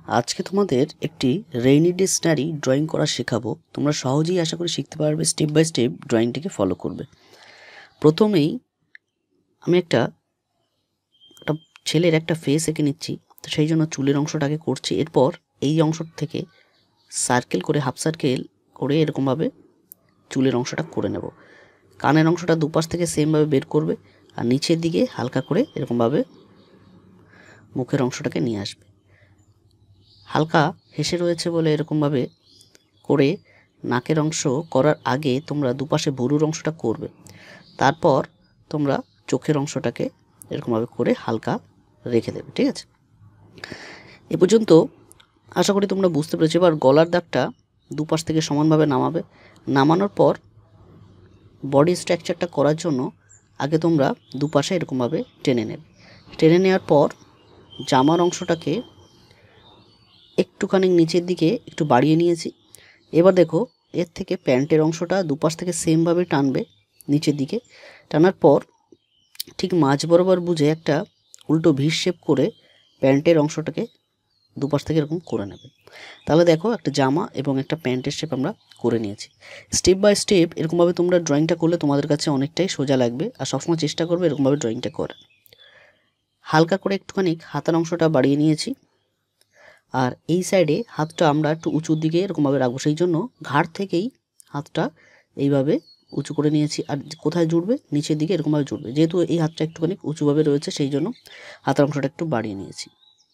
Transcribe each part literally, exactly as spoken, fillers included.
আজকে তোমাদের একটি রেইনি ডে সিনারি ড্রয়িং করা শেখাবো। তোমরা সহজেই আশা করি শিখতে পারবে, স্টেপ বাই স্টেপ ড্রয়িংটিকে ফলো করবে। প্রথমেই আমি একটা একটা ছেলের একটা ফেস এঁকে নিচ্ছি, তো সেই জন্য চুলের অংশটাকে করছি। এরপর এই অংশ থেকে সার্কেল করে হাফ সার্কেল করে এরকমভাবে চুলের অংশটা করে নেব। কানের অংশটা দুপাশ থেকে সেমভাবে বের করবে আর নিচের দিকে হালকা করে এরকমভাবে মুখের অংশটাকে নিয়ে আসবে। হালকা হেসে রয়েছে বলে এরকমভাবে করে নাকের অংশ করার আগে তোমরা দুপাশে ভুরুর অংশটা করবে। তারপর তোমরা চোখের অংশটাকে এরকমভাবে করে হালকা রেখে দেবে। ঠিক আছে, এ পর্যন্ত আশা করি তোমরা বুঝতে পেরেছো। এবার গলার দাগটা দুপাশ থেকে সমানভাবে নামাবে। নামানোর পর বডি স্ট্রাকচারটা করার জন্য আগে তোমরা দুপাশে এরকমভাবে টেনে নেবে। টেনে নেওয়ার পর জামার অংশটাকে একটুখানি নিচের দিকে একটু বাড়িয়ে নিয়েছি। এবার দেখো এর থেকে প্যান্টের অংশটা দুপাশ থেকে সেমভাবে টানবে নিচের দিকে। টানার পর ঠিক মাঝ বরাবর বুঝে একটা উল্টো ভি শেপ করে প্যান্টের অংশটাকে দুপাশ থেকে এরকম করে নেবে। তাহলে দেখো একটা জামা এবং একটা প্যান্টের শেপ আমরা করে নিয়েছি। স্টেপ বাই স্টেপ এরকমভাবে তোমরা ড্রয়িংটা করলে তোমাদের কাছে অনেকটাই সোজা লাগবে। আর সবসময় চেষ্টা করবে এরকমভাবে ড্রয়িংটা করার। হালকা করে একটুখানি হাতার অংশটা বাড়িয়ে নিয়েছি। আর এই সাইডে হাতটা আমরা একটু উঁচুর দিকে এরকমভাবে রাখবো, সেই জন্য ঘাড় থেকেই হাতটা এইভাবে উঁচু করে নিয়েছি। আর কোথায় জুড়বে? নিচের দিকে এরকমভাবে জুড়বে। যেহেতু এই হাতটা একটুখানি উঁচুভাবে রয়েছে সেই জন্য হাতের অংশটা একটু বাড়িয়ে নিয়েছি।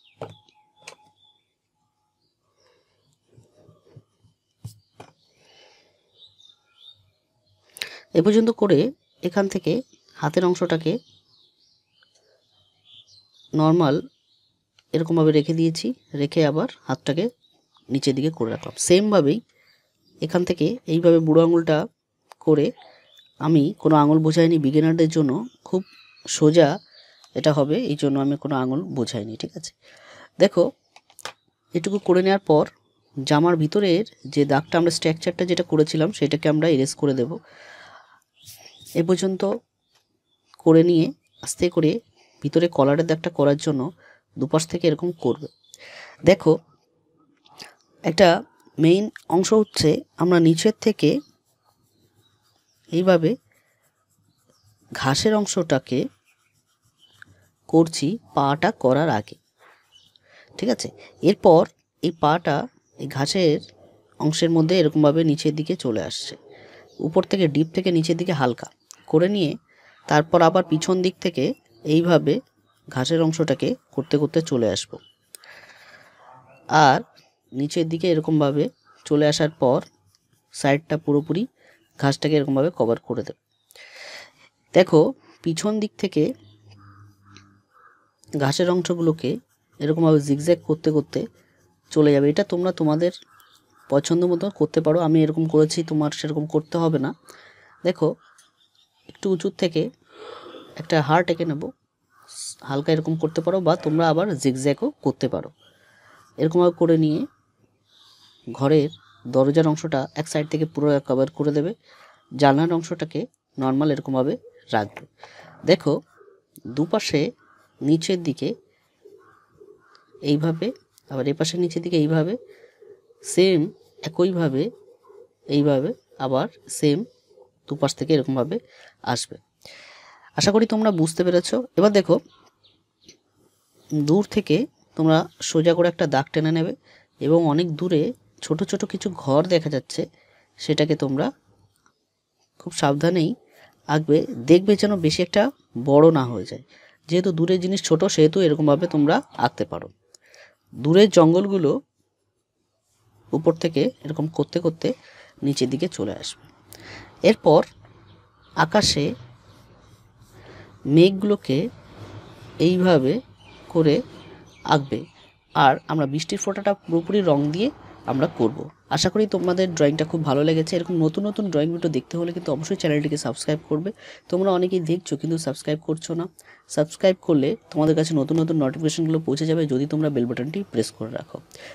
এ পর্যন্ত করে এখান থেকে হাতের অংশটাকে নর্মাল এরকমভাবে রেখে দিয়েছি। রেখে আবার হাতটাকে নিচের দিকে করে রাখলাম। সেমভাবেই এখান থেকে এইভাবে বুড়ো আঙুলটা করে, আমি কোনো আঙুল বোঝাইনি, বিগিনারদের জন্য খুব সোজা এটা হবে, এই জন্য আমি কোনো আঙুল বোঝাইনি। ঠিক আছে, দেখো এটুকু করে নেওয়ার পর জামার ভিতরের যে দাগটা আমরা স্ট্রাকচারটা যেটা করেছিলাম সেটাকে আমরা এরেজ করে দেব। এ পর্যন্ত করে নিয়ে আস্তে করে ভিতরে কলারের দাগটা করার জন্য দুপাশ থেকে এরকম করবে। দেখো একটা মেইন অংশ হচ্ছে আমরা নিচের থেকে এইভাবে ঘাসের অংশটাকে করছি পাটা করার আগে। ঠিক আছে, এরপর এই পাটা এই ঘাসের অংশের মধ্যে এরকমভাবে নিচের দিকে চলে আসছে। উপর থেকে ডিপ থেকে নিচের দিকে হালকা করে নিয়ে তারপর আবার পিছন দিক থেকে এইভাবে ঘাসের অংশটাকে করতে করতে চলে আসব। আর নিচের দিকে এরকমভাবে চলে আসার পর সাইডটা পুরোপুরি ঘাসটাকে এরকমভাবে কভার করে দেবে। দেখো পিছন দিক থেকে ঘাসের অংশগুলোকে এরকমভাবে জিগজ্যাগ করতে করতে চলে যাবে। এটা তোমরা তোমাদের পছন্দ মতো করতে পারো। আমি এরকম করেছি, তোমার সেরকম করতে হবে না। দেখো একটু উঁচুর থেকে একটা হার্ট এঁকে নেব, হালকা এরকম করতে পারো বা তোমরা আবার জিগজ্যাগও করতে পারো। এরকমভাবে করে নিয়ে ঘরের দরজার অংশটা এক সাইড থেকে পুরো কভার করে দেবে। জানলার অংশটাকে নর্মাল এরকমভাবে রাখবে। দেখো দুপাশে নিচের দিকে এইভাবে, আবার এপাশে নিচের দিকে এইভাবে, সেম একইভাবে এইভাবে আবার সেম দুপাশ থেকে এরকমভাবে আসবে। আশা করি তোমরা বুঝতে পেরেছো। এবার দেখো দূর থেকে তোমরা সোজা করে একটা দাগ টেনে নেবে এবং অনেক দূরে ছোট ছোট কিছু ঘর দেখা যাচ্ছে, সেটাকে তোমরা খুব সাবধানেই আঁকবে। দেখবে যেন বেশি একটা বড় না হয়ে যায়। যেহেতু দূরের জিনিস ছোট সেহেতু এরকমভাবে তোমরা আঁকতে পারো। দূরের জঙ্গলগুলো উপর থেকে এরকম করতে করতে নিচের দিকে চলে আসবে। এরপর আকাশে মেঘগুলোকে এইভাবে করে আঁকবে। আর আমরা বৃষ্টির ফোঁটাটা পুরোপুরি রং দিয়ে আমরা করব। আশা করি তোমাদের ড্রয়িংটা খুব ভালো লেগেছে। এরকম নতুন নতুন ড্রয়িং ভিডিও দেখতে হলে কিন্তু অবশ্যই চ্যানেলটিকে সাবস্ক্রাইব করবে। তোমরা অনেকেই দেখছো কিন্তু সাবস্ক্রাইব করছো না। সাবস্ক্রাইব করলে তোমাদের কাছে নতুন নতুন নোটিফিকেশনগুলো পৌঁছে যাবে যদি তোমরা বেল বাটনটি প্রেস করে রাখো।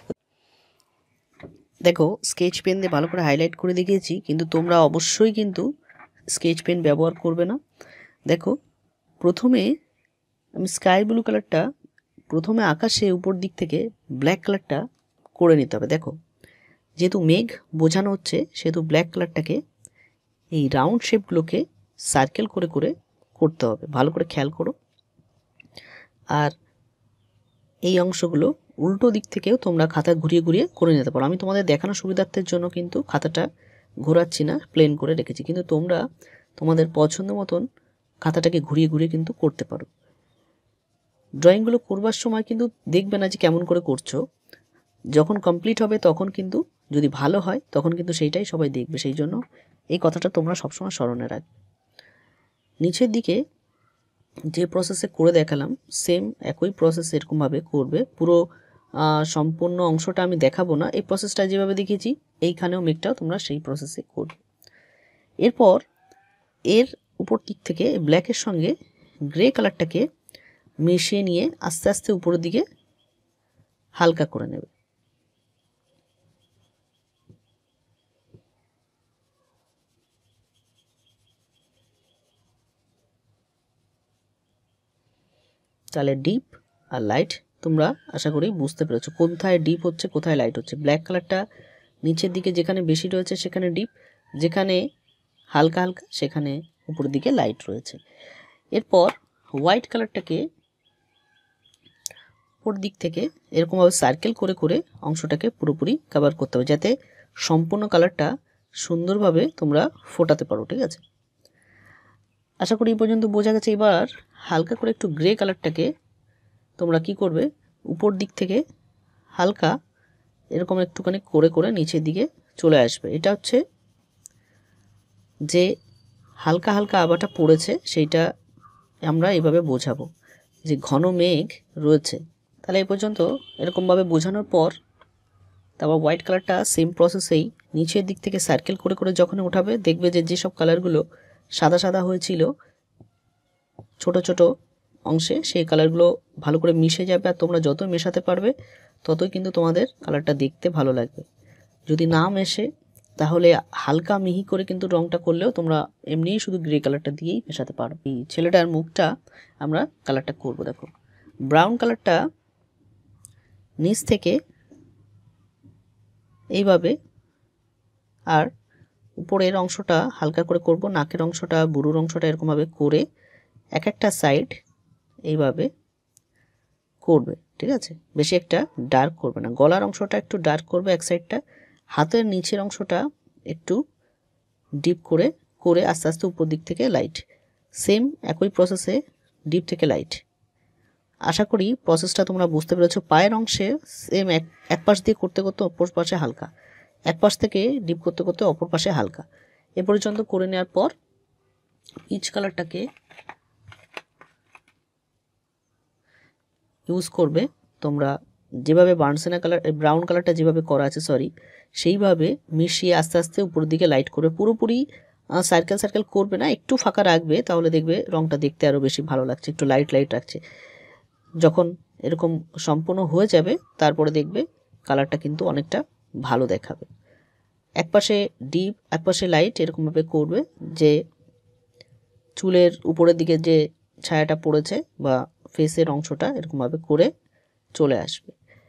দেখো স্কেচ পেন দিয়ে ভালো করে হাইলাইট করে দেখিয়েছি, কিন্তু তোমরা অবশ্যই কিন্তু স্কেচ পেন ব্যবহার করবে না। দেখো প্রথমে আমি স্কাই ব্লু কালারটা প্রথমে আকাশে উপর দিক থেকে ব্ল্যাক কালারটা করে নিতে হবে। দেখো যেহেতু মেঘ বোঝানো হচ্ছে সেহেতু ব্ল্যাক কালারটাকে এই রাউন্ড শেপগুলোকে সার্কেল করে করে করতে হবে, ভালো করে খেয়াল করো। আর এই অংশগুলো উল্টো দিক থেকেও তোমরা খাতা ঘুরিয়ে ঘুরিয়ে করে নিতে পারো। আমি তোমাদের দেখানোর সুবিধার্থের জন্য কিন্তু খাতাটা ঘোরাচ্ছি না, প্লেন করে রেখেছি, কিন্তু তোমরা তোমাদের পছন্দ মতন খাতাটাকে ঘুরিয়ে ঘুরিয়ে কিন্তু করতে পারো। ড্রয়িংগুলো করবার সময় কিন্তু দেখবে না যে কেমন করে করছো, যখন কমপ্লিট হবে তখন কিন্তু যদি ভালো হয় তখন কিন্তু সেইটাই সবাই দেখবে। সেই জন্য এই কথাটা তোমরা সবসময় স্মরণে রাখবে। নিচের দিকে যে প্রসেসে করে দেখালাম সেম একই প্রসেস এরকমভাবে করবে। পুরো সম্পূর্ণ অংশটা আমি দেখাবো না, এই প্রসেসটা যেভাবে দেখিয়েছি এইখানেও মেঘটাও তোমরা সেই প্রসেসে করবে। এরপর এর উপর দিক থেকে ব্ল্যাকের সঙ্গে গ্রে কালারটাকে মিশিয়ে নিয়ে আস্তে আস্তে উপরের দিকে হালকা করে নেবে। তাহলে ডিপ আর লাইট তোমরা আশা করি বুঝতে পেরেছো কোথায় ডিপ হচ্ছে কোথায় লাইট হচ্ছে। ব্ল্যাক কালারটা নিচের দিকে যেখানে বেশি রয়েছে সেখানে ডিপ, যেখানে হালকা হালকা সেখানে উপরের দিকে লাইট রয়েছে। এরপর হোয়াইট কালারটাকে উপর দিক থেকে এরকমভাবে সার্কেল করে করে অংশটাকে পুরোপুরি কভার করতে হবে, যাতে সম্পূর্ণ কালারটা সুন্দরভাবে তোমরা ফোটাতে পারো। ঠিক আছে, আশা করি এই পর্যন্ত বোঝা গেছে। এবার হালকা করে একটু গ্রে কালারটাকে তোমরা কি করবে, উপর দিক থেকে হালকা এরকম একটুখানি করে করে নিচের দিকে চলে আসবে। এটা হচ্ছে যে হালকা হালকা আবাটা পড়েছে সেইটা আমরা এইভাবে বোঝাবো যে ঘন মেঘ রয়েছে। তাহলে এই পর্যন্ত এরকমভাবে বোঝানোর পর তারপর হোয়াইট কালারটা সেম প্রসেসেই নিচের দিক থেকে সার্কেল করে করে যখন ওঠাবে দেখবে যে যেসব কালারগুলো সাদা সাদা হয়েছিল ছোট ছোট অংশে সেই কালারগুলো ভালো করে মিশে যাবে। আর তোমরা যতই মেশাতে পারবে ততই কিন্তু তোমাদের কালারটা দেখতে ভালো লাগবে। যদি না মেশে তাহলে হালকা মিহি করে কিন্তু রংটা করলেও তোমরা এমনিই শুধু গ্রে কালারটা দিয়েই মেশাতে পারো। এই ছেলেটার মুখটা আমরা কালারটা করব। দেখো ব্রাউন কালারটা নিচ থেকে এইভাবে, আর উপরের অংশটা হালকা করে করব, নাকের অংশটা বুড়োর অংশটা এরকমভাবে করে এক একটা সাইড এইভাবে করবে। ঠিক আছে, বেশি একটা ডার্ক করবে না। গলার অংশটা একটু ডার্ক করবে এক সাইডটা, হাতের নিচের অংশটা একটু ডিপ করে করে আস্তে আস্তে উপর দিক থেকে লাইট, সেম একই প্রসেসে ডিপ থেকে লাইট। আশা করি প্রসেসটা তোমরা বুঝতে পেরেছো। পায়ের অংশে সেম এক এক পাশ দিয়ে করতে করতে অপর পাশে হালকা, এক পাশ থেকে ডিপ করতে করতে অপর পাশে হালকা, এ পর্যন্ত করে নেওয়ার পর পিচ কালারটাকে ইউজ করবে তোমরা। যেভাবে বার্নসেনা কালার ব্রাউন কালারটা যেভাবে করা আছে সরি সেইভাবে মিশিয়ে আস্তে আস্তে উপরের দিকে লাইট করবে। পুরোপুরি সার্কেল সার্কেল করবে না, একটু ফাঁকা রাখবে, তাহলে দেখবে রংটা দেখতে আরও বেশি ভালো লাগছে। একটু লাইট লাইট রাখছে। যখন এরকম সম্পূর্ণ হয়ে যাবে তারপরে দেখবে কালারটা কিন্তু অনেকটা ভালো দেখাবে। এক পাশে ডিপ এক পাশে লাইট এরকমভাবে করবে যে চুলের উপরের দিকে যে ছায়াটা পড়েছে বা ফেসের অংশটা এরকমভাবে করে চলে আসবে।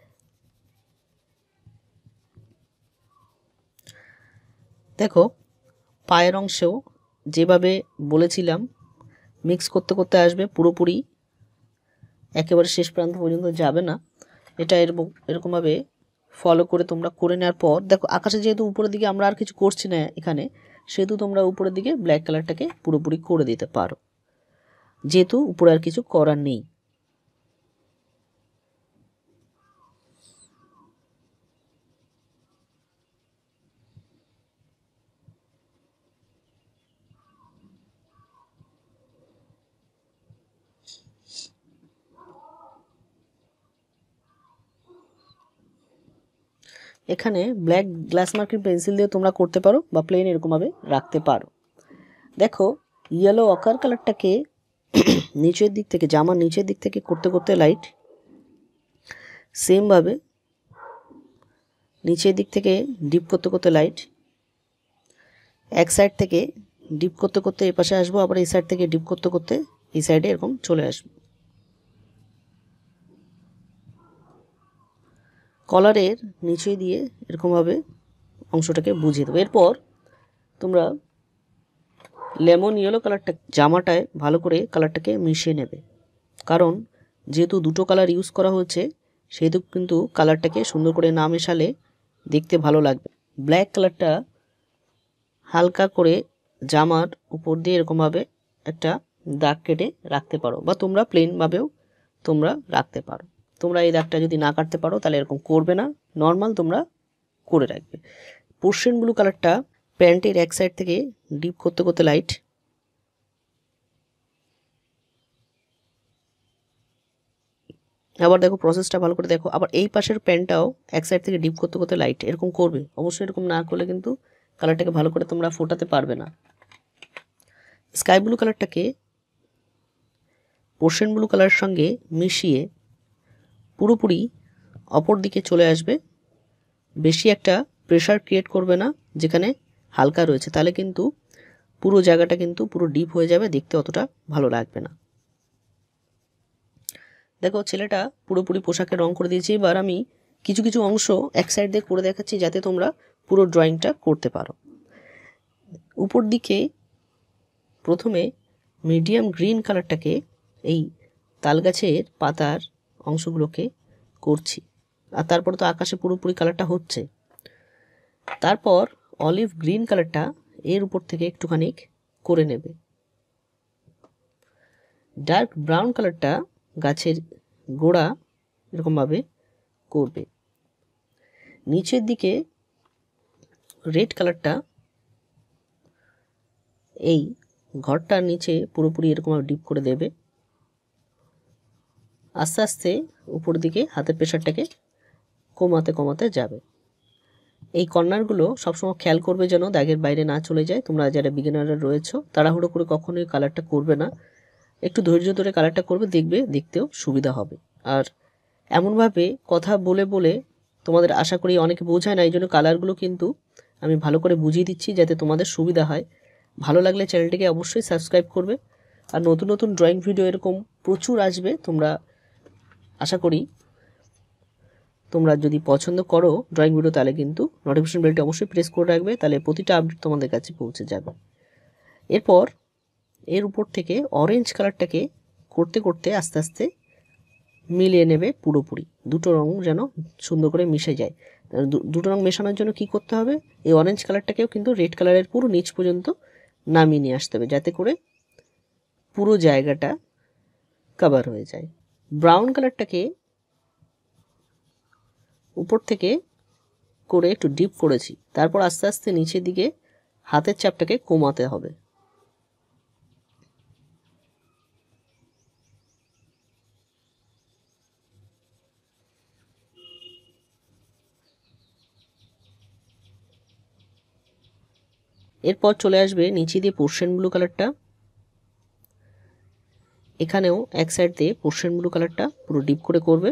দেখো পায়ের অংশেও যেভাবে বলেছিলাম মিক্স করতে করতে আসবে, পুরোপুরি একেবারে শেষ প্রান্ত পর্যন্ত যাবে না। এটা এরকম এরকমভাবে ফলো করে তোমরা করে নেওয়ার পর দেখো আকাশে যেহেতু উপরের দিকে আমরা আর কিছু করছি না এখানে, সেহেতু তোমরা উপরের দিকে ব্ল্যাক কালারটাকে পুরোপুরি করে দিতে পারো, যেহেতু উপরে আর কিছু করার নেই। এখানে ব্ল্যাক গ্লাস মার্কিং পেন্সিল দিয়ে তোমরা করতে পারো বা প্লেন এরকমভাবে রাখতে পারো। দেখো ইয়েলো অকার কালারটাকে নিচের দিক থেকে জামার নিচের দিক থেকে করতে করতে লাইট, সেমভাবে নিচের দিক থেকে ডিপ করতে করতে লাইট, এক সাইড থেকে ডিপ করতে করতে এই পাশে আসবো, আবার এই সাইড থেকে ডিপ করতে করতে এই সাইডে এরকম চলে আসবো। কলারের নিচে দিয়ে এরকমভাবে অংশটাকে বুঝিয়ে দেবো। এরপর তোমরা লেমন ইয়েলো কালারটা জামাটায় ভালো করে কালারটাকে মিশিয়ে নেবে, কারণ যেহেতু দুটো কালার ইউজ করা হচ্ছে সেহেতু কিন্তু কালারটাকে সুন্দর করে না মেশালে দেখতে ভালো লাগবে। ব্ল্যাক কালারটা হালকা করে জামার উপর দিয়ে এরকমভাবে একটা দাগ কেটে রাখতে পারো, বা তোমরা প্লেনভাবেও তোমরা রাখতে পারো। তোমরা এই দাগটা যদি না কাটতে পারো তাহলে এরকম করবে না, নর্মাল তোমরা করে রাখবে। পোর্শন ব্লু কালারটা প্যান্টের এক সাইড থেকে ডিপ করতে করতে লাইট, আবার দেখো প্রসেসটা ভালো করে দেখো, আবার এই পাশের প্যান্টটাও এক সাইড থেকে ডিপ করতে করতে লাইট, এরকম করবে। অবশ্যই এরকম না করলে কিন্তু কালারটাকে ভালো করে তোমরা ফোটাতে পারবে না। স্কাই ব্লু কালারটাকে পোর্শন ব্লু কালারের সঙ্গে মিশিয়ে পুরোপুরি অপর দিকে চলে আসবে। বেশি একটা প্রেশার ক্রিয়েট করবে না যেখানে হালকা রয়েছে, তাহলে কিন্তু পুরো জায়গাটা কিন্তু পুরো ডিপ হয়ে যাবে, দেখতে অতটা ভালো লাগবে না। দেখো ছেলেটা পুরোপুরি পোশাকে রং করে দিয়েছি। এবার আমি কিছু কিছু অংশ এক সাইড দিয়ে করে দেখাচ্ছি যাতে তোমরা পুরো ড্রয়িংটা করতে পারো। উপর দিকে প্রথমে মিডিয়াম গ্রিন কালারটাকে এই তালগাছের পাতার অংশগুলোকে করছি, আর তারপর তো আকাশে পুরোপুরি কালারটা হচ্ছে। তারপর অলিভ গ্রিন কালারটা এর উপর থেকে একটুখানি করে নেবে। ডার্ক ব্রাউন কালারটা গাছের গোড়া এরকমভাবে করবে। নিচের দিকে রেড কালারটা এই ঘরটার নিচে পুরোপুরি এরকমভাবে ডিপ করে দেবে। আস্তে আস্তে উপর দিকে হাতের প্রেশারটাকে কমাতে কমাতে যাবে। এই কর্নারগুলো সবসময় খেয়াল করবে যেন দাগের বাইরে না চলে যায়। তোমরা যারা বিগিনাররা রয়েছো তাড়াহুড়ো করে কখনোই কালারটা করবে না, একটু ধৈর্য ধরে কালারটা করবে, দেখবে দেখতেও সুবিধা হবে। আর এমনভাবে কথা বলে বলে তোমাদের আশা করি অনেকে বোঝায় না, এই জন্য কালারগুলো কিন্তু আমি ভালো করে বুঝিয়ে দিচ্ছি যাতে তোমাদের সুবিধা হয়। ভালো লাগলে চ্যানেলটিকে অবশ্যই সাবস্ক্রাইব করবে, আর নতুন নতুন ড্রয়িং ভিডিও এরকম প্রচুর আসবে। তোমরা আশা করি তোমরা যদি পছন্দ করো ড্রয়িং ভিডিও তাহলে কিন্তু নোটিফিকেশন বেলটি অবশ্যই প্রেস করে রাখবে, তাহলে প্রতিটা আপডেট তোমাদের কাছে পৌঁছে যাবে। এরপর এর উপর থেকে অরেঞ্জ কালারটাকে করতে করতে আস্তে আস্তে মিলিয়ে নেবে পুরোপুরি, দুটো রং যেন সুন্দর করে মিশে যায়। দুটো রং মেশানোর জন্য কি করতে হবে, এই অরেঞ্জ কালারটাকেও কিন্তু রেড কালারের পুরো নিচ পর্যন্ত নামিয়ে নিয়ে আসতে হবে যাতে করে পুরো জায়গাটা কভার হয়ে যায়। ব্রাউন কালারটাকে উপর থেকে করে একটু ডিপ করেছি, তারপর আস্তে আস্তে নিচের দিকে হাতের চাপটাকে কমাতে হবে। এরপর চলে আসবে নিচে দিয়ে পোর্শন ব্লু কালারটা, এখানেও এক সাইড দিয়ে পোর্শন ব্লু কালারটা পুরো ডিপ করে করবে,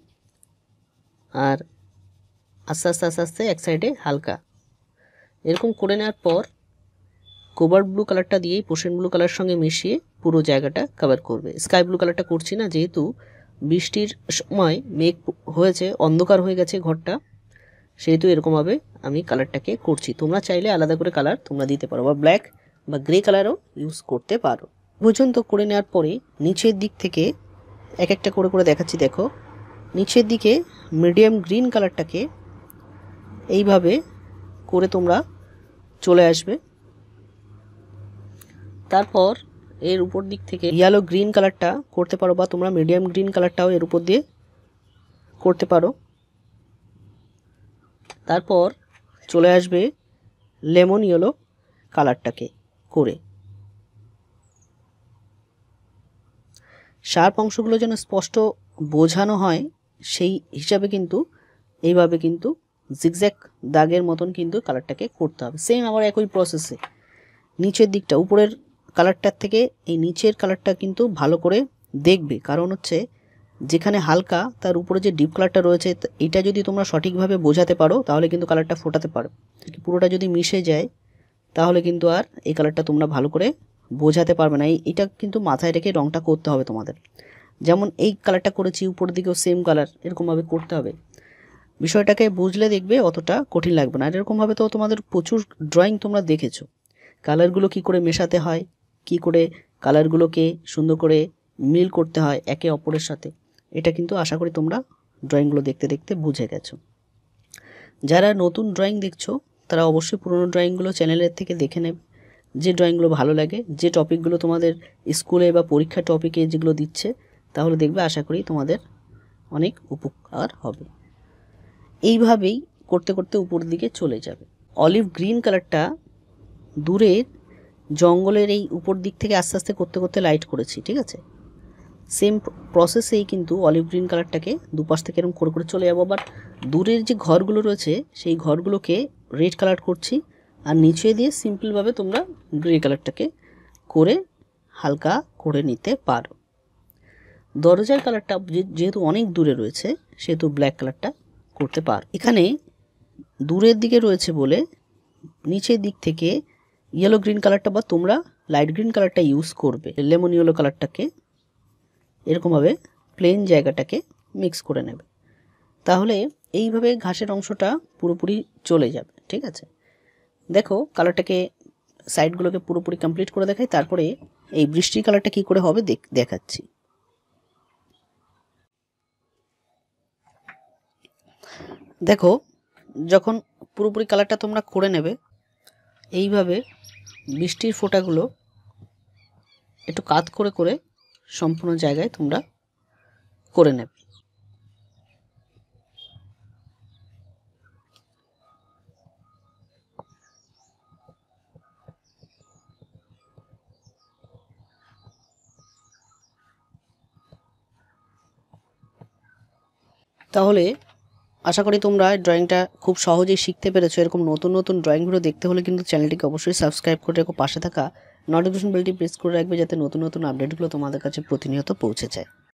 আর আস্তে আস্তে আস্তে আস্তে এক সাইডে হালকা এরকম করে নেওয়ার পর কোবাল্ট ব্লু কালারটা দিয়েই পোর্শন ব্লু কালার সঙ্গে মিশিয়ে পুরো জায়গাটা কভার করবে। স্কাই ব্লু কালারটা করছি না, যেহেতু বৃষ্টির সময় মেঘ হয়েছে, অন্ধকার হয়ে গেছে ঘরটা, সেহেতু এরকমভাবে আমি কালারটাকে করছি। তোমরা চাইলে আলাদা করে কালার তোমরা দিতে পারো, বা ব্ল্যাক বা গ্রে কালারও ইউজ করতে পারো। পর্যন্ত করে নেওয়ার পরে নিচের দিক থেকে এক একটা করে করে দেখাচ্ছি। দেখো নিচের দিকে মিডিয়াম গ্রিন কালারটাকে এইভাবে করে তোমরা চলে আসবে। তারপর এর উপর দিক থেকে ইয়েলো গ্রিন কালারটা করতে পারো, বা তোমরা মিডিয়াম গ্রিন কালারটাও এর উপর দিয়ে করতে পারো। তারপর চলে আসবে লেমন ইয়েলো কালারটাকে করে। শার্প অংশগুলো যেন স্পষ্ট বোঝানো হয় সেই হিসাবে কিন্তু এইভাবে কিন্তু জিগজ্যাগ দাগের মতন কিন্তু কালারটাকে করতে হবে। সেম আবার একই প্রসেসে নিচের দিকটা উপরের কালারটার থেকে এই নিচের কালারটা কিন্তু ভালো করে দেখবে, কারণ হচ্ছে যেখানে হালকা তার উপরে যে ডিপ কালারটা রয়েছে এটা যদি তোমরা সঠিকভাবে বোঝাতে পারো তাহলে কিন্তু কালারটা ফোটাতে পারো। পুরোটা যদি মিশে যায় তাহলে কিন্তু আর এই কালারটা তোমরা ভালো করে বোঝাতে পারবে না। এইটা কিন্তু মাথায় রেখে রঙটা করতে হবে তোমাদের। যেমন এই কালারটা করেছি উপরের দিকেও সেম কালার এরকমভাবে করতে হবে। বিষয়টাকে বুঝলে দেখবে অতটা কঠিন লাগবে না। আর এরকমভাবে তো তোমাদের প্রচুর ড্রয়িং তোমরা দেখেছো, কালারগুলো কি করে মেশাতে হয়, কি করে কালারগুলোকে সুন্দর করে মিল করতে হয় একে অপরের সাথে, এটা কিন্তু আশা করি তোমরা ড্রয়িংগুলো দেখতে দেখতে বুঝে গেছো। যারা নতুন ড্রয়িং দেখছো তারা অবশ্যই পুরনো ড্রয়িংগুলো চ্যানেলের থেকে দেখে নেবে, যে ড্রয়িংগুলো ভালো লাগে, যে টপিকগুলো তোমাদের স্কুলে বা পরীক্ষা টপিকে যেগুলো দিচ্ছে, তাহলে দেখবে আশা করি তোমাদের অনেক উপকার হবে। এইভাবেই করতে করতে উপর দিকে চলে যাবে। অলিভ গ্রিন কালারটা দূরের জঙ্গলের এই উপর দিক থেকে আস্তে আস্তে করতে করতে লাইট করেছি, ঠিক আছে। সেম প্রসেসেই কিন্তু অলিভ গ্রিন কালারটাকে দুপাশ থেকে এরকম করে করে চলে যাবো। বাট দূরের যে ঘরগুলো রয়েছে সেই ঘরগুলোকে রেড কালার করছি, আর নিচে দিয়ে সিম্পলভাবে তোমরা গ্রে কালারটাকে করে হালকা করে নিতে পারো। দরজার কালারটা যেহেতু অনেক দূরে রয়েছে সেহেতু ব্ল্যাক কালারটা করতে পারো। এখানে দূরের দিকে রয়েছে বলে নিচের দিক থেকে ইয়েলো গ্রিন কালারটা বা তোমরা লাইট গ্রিন কালারটা ইউজ করবে। লেমন ইয়েলো কালারটাকে এরকমভাবে প্লেন জায়গাটাকে মিক্স করে নেবে, তাহলে এইভাবে ঘাসের অংশটা পুরোপুরি চলে যাবে, ঠিক আছে। দেখো কালারটাকে সাইডগুলোকে পুরোপুরি কমপ্লিট করে দেখাই, তারপরে এই বৃষ্টির কালারটা কি করে হবে দেখাচ্ছি। দেখো যখন পুরোপুরি কালারটা তোমরা করে নেবে, এইভাবে বৃষ্টির ফোঁটাগুলো একটু কাত করে করে সম্পূর্ণ জায়গায় তোমরা করে নেবে। তাহলে আশা করি তোমরা ড্রয়িংটা খুব সহজেই শিখতে পেরেছো। এরকম নতুন নতুন ড্রয়িংগুলো দেখতে হলে কিন্তু চ্যানেলটিকে অবশ্যই সাবস্ক্রাইব করে রেখো, পাশে থাকা নোটিফিকেশন বেলটি প্রেস করে রাখবে যাতে নতুন নতুন আপডেটগুলো তোমাদের কাছে প্রতিনিয়ত পৌঁছে যায়।